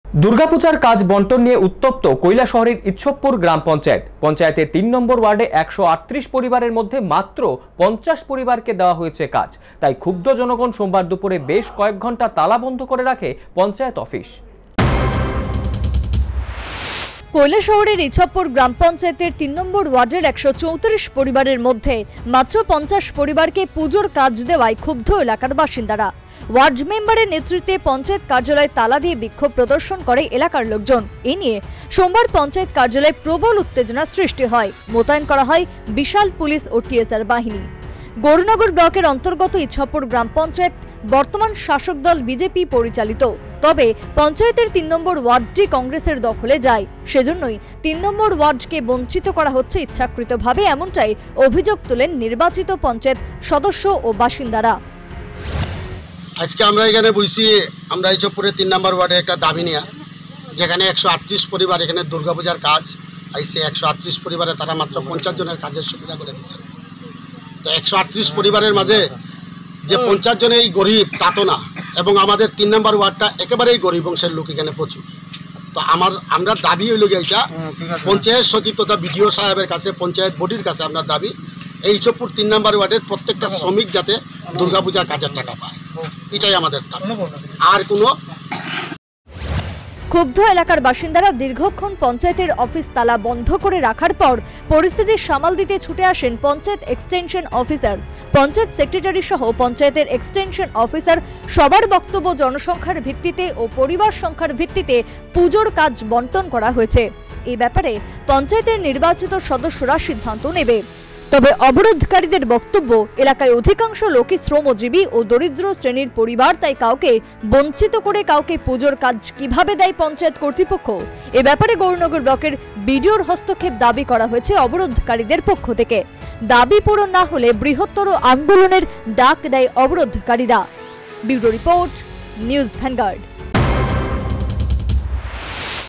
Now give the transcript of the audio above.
দুর্গাপূজার কাজ বন্টন নিয়ে উত্তপ্ত কৈলাসহরের ইচ্ছবপুর গ্রাম পঞ্চায়েত। পঞ্চায়েতের ৩ নম্বর ওয়ার্ডে ১৩৮ পরিবারের মধ্যে মাত্র ৫০ পরিবারকে দেওয়া হয়েছে কাজ। তাই ক্ষুব্ধ জনগণ সোমবার দুপুরে বেশ কয়েক ঘন্টা তালাবন্ধ করে রাখে পঞ্চায়েত অফিস। কৈলাসহরের ইচ্ছবপুর গ্রাম পঞ্চায়েতের ৩ নম্বর ওয়ার্ডের ১৩৪ পরিবারের মধ্যে মাত্র ৫০ পরিবারকে পুজোর কাজ দেওয়ায় ক্ষুব্ধ এলাকার বাসিন্দারা। ওয়ার্ড মেম্বারের নেতৃত্বে পঞ্চায়েত কার্যালয়ে তালা দিয়ে বিক্ষোভ প্রদর্শন করে এলাকার লোকজন। এ নিয়ে সোমবার পঞ্চায়েত কার্যালয়ে প্রবল উত্তেজনা সৃষ্টি হয়। মোতায়েন করা হয় বিশাল পুলিশ ও টিএসআর বাহিনী। গৌরনগর ব্লকের অন্তর্গত ইচ্ছবপুর গ্রাম পঞ্চায়েত বর্তমান শাসক দল বিজেপি পরিচালিত। তবে পঞ্চায়েতের ৩ নম্বর ওয়ার্ডটি কংগ্রেসের দখলে যায়। সেজন্যই ৩ নম্বর ওয়ার্ডকে বঞ্চিত করা হচ্ছে ইচ্ছাকৃতভাবে, এমনটাই অভিযোগ তোলেন নির্বাচিত পঞ্চায়েত সদস্য ও বাসিন্দারা। আজকে আমরা এখানে বসি, আমরা ইচ্ছবপুরের ৩ নম্বর ওয়ার্ডে একটা দাবি নিয়ে, যেখানে ১৩৮ পরিবার এখানে দুর্গাপূজার কাজ আইসে। ১৩৮ পরিবারে তারা মাত্র ৫০ জনের কাজের সুবিধা করে দিচ্ছেন। তো ১৩৮ পরিবারের মাঝে যে ৫০ জনেই গরিব তা তো না, এবং আমাদের ৩ নম্বর ওয়ার্ডটা একেবারেই গরিব বংশের লোক এখানে প্রচুর। তো আমরা দাবি হইল গিয়ে পঞ্চায়েত সচিব তথা বিডিও সাহেবের কাছে, পঞ্চায়েত বডির কাছে আমরা দাবি, এই ইচ্ছবপুর ৩ নম্বর ওয়ার্ডের প্রত্যেকটা শ্রমিক যাতে দুর্গাপূজা কাজের টাকা পায়, এটাই আমাদের দাবি। আর কোনো ক্ষুব্ধ এলাকার বাসিন্দারা দীর্ঘক্ষণ পঞ্চায়েতের অফিস তালা বন্ধ করে রাখার পর পরিস্থিতি সামাল দিতে ছুটে আসেন panchayat extension officer, panchayat secretary সহ পঞ্চায়েতের এক্সটেনশন অফিসার। সবার বক্তব্য জনসংখ্যার ভিত্তিতে ও পরিবার সংখ্যার ভিত্তিতে পুজোর কাজ বন্টন করা হয়েছে। এই ব্যাপারে পঞ্চায়েতের নির্বাচিত সদস্যরা সিদ্ধান্ত নেবে। তবে অবরোধকারীদের বক্তব্য, এলাকায় অধিকাংশ লোকই শ্রমজীবী ও দরিদ্র শ্রেণীর পরিবার, তাই কাউকে বঞ্চিত করে কাউকে পুজোর কাজ কিভাবে দেয় পঞ্চায়েত কর্তৃপক্ষ? এ ব্যাপারে গৌরনগর ব্লকের বিডিওর হস্তক্ষেপ দাবি করা হয়েছে অবরোধকারীদের পক্ষ থেকে। দাবি পূরণ না হলে বৃহত্তর আন্দোলনের ডাক দেয় অবরোধকারীরা। Bureau report, news vanguard.